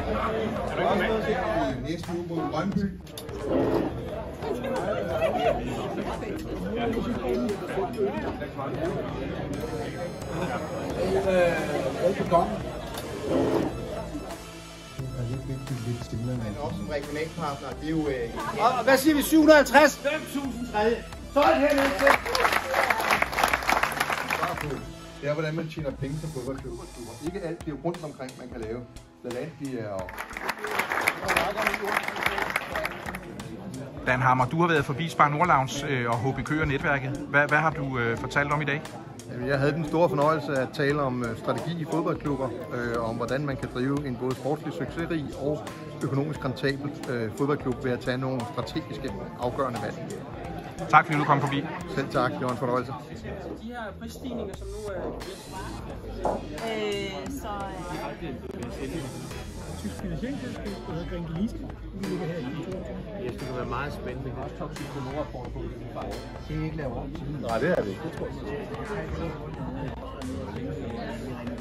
Næste uge mod Brøndby. Men også som regionalpartner, det er jo... Og hvad siger vi? 750? 5.000 tredje. Så er det hernede til. Det er, hvordan man tjener penge som fodboldklub. Ikke alt, det er jo rundt omkring, man kan lave. LaLandia og... Dan Hammer, du har været forbi Spar Nord Lounge og HB Køge netværket. Hvad har du fortalt om i dag? Jeg havde den store fornøjelse at tale om strategi i fodboldklubber, om hvordan man kan drive en både sportslig succesrig og økonomisk rentabel fodboldklub ved at tage nogle strategiske afgørende valg. Tak fordi du kom forbi. Selv tak, det var en fornøjelse. De her prisstigninger, som nu er... Tysk finansieringsselskab, der hedder Gringelise. Vi ligger her i kontoret. Ja, det kan være meget spændende. Det er også toxisk på Nord-rapport på det. Det er ikke lavet om. Nej, det er det ikke. Det tror jeg.